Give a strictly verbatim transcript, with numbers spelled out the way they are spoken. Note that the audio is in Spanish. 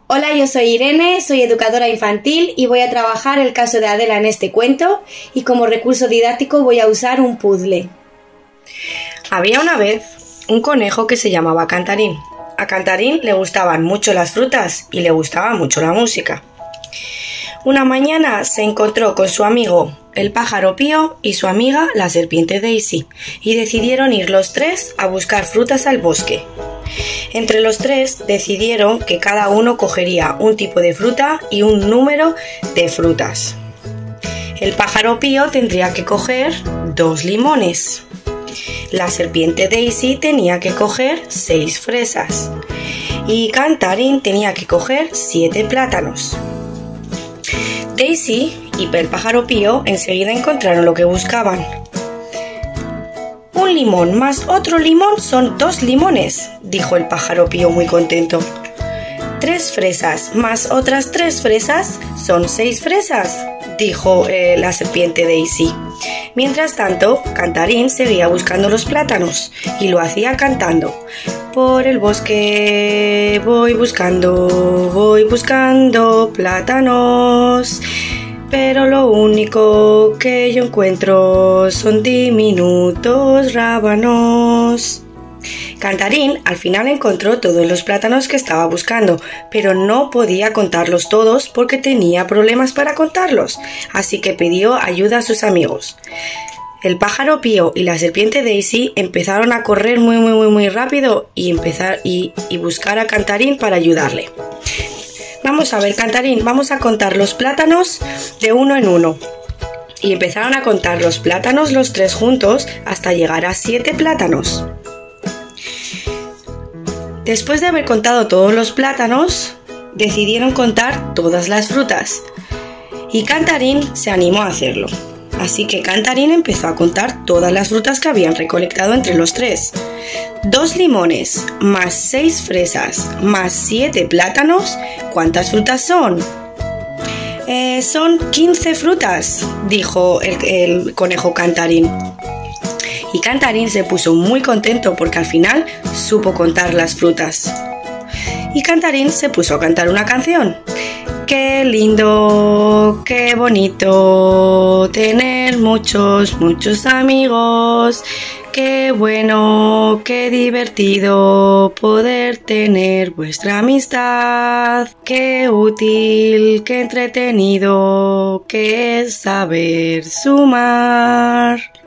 Hola, yo soy Irene, soy educadora infantil y voy a trabajar el caso de Adela en este cuento y como recurso didáctico voy a usar un puzzle. Había una vez un conejo que se llamaba Cantarín. A Cantarín le gustaban mucho las frutas y le gustaba mucho la música. Una mañana se encontró con su amigo el pájaro Pío y su amiga la serpiente Daisy y decidieron ir los tres a buscar frutas al bosque. Entre los tres decidieron que cada uno cogería un tipo de fruta y un número de frutas. El pájaro Pío tendría que coger dos limones. La serpiente Daisy tenía que coger seis fresas y Cantarín tenía que coger siete plátanos. Daisy y el pájaro Pío enseguida encontraron lo que buscaban. Un limón más otro limón son dos limones, dijo el pájaro Pío muy contento. Tres fresas más otras tres fresas son seis fresas, dijo eh, la serpiente Daisy. Mientras tanto, Cantarín seguía buscando los plátanos y lo hacía cantando. Por el bosque voy buscando, voy buscando plátanos, pero lo único que yo encuentro son diminutos rábanos. Cantarín al final encontró todos los plátanos que estaba buscando, pero no podía contarlos todos porque tenía problemas para contarlos, así que pidió ayuda a sus amigos. El pájaro Pío y la serpiente Daisy empezaron a correr muy muy muy muy rápido y empezar y, y buscar a Cantarín para ayudarle. Vamos a ver, Cantarín, vamos a contar los plátanos de uno en uno. Y empezaron a contar los plátanos los tres juntos hasta llegar a siete plátanos. Después de haber contado todos los plátanos, decidieron contar todas las frutas. Y Cantarín se animó a hacerlo. Así que Cantarín empezó a contar todas las frutas que habían recolectado entre los tres. Dos limones, más seis fresas, más siete plátanos. ¿Cuántas frutas son? Eh, son quince frutas, dijo el, el conejo Cantarín. Y Cantarín se puso muy contento porque al final supo contar las frutas. Y Cantarín se puso a cantar una canción. Qué lindo, qué bonito tener muchos, muchos amigos. Qué bueno, qué divertido poder tener vuestra amistad. Qué útil, qué entretenido que es saber sumar.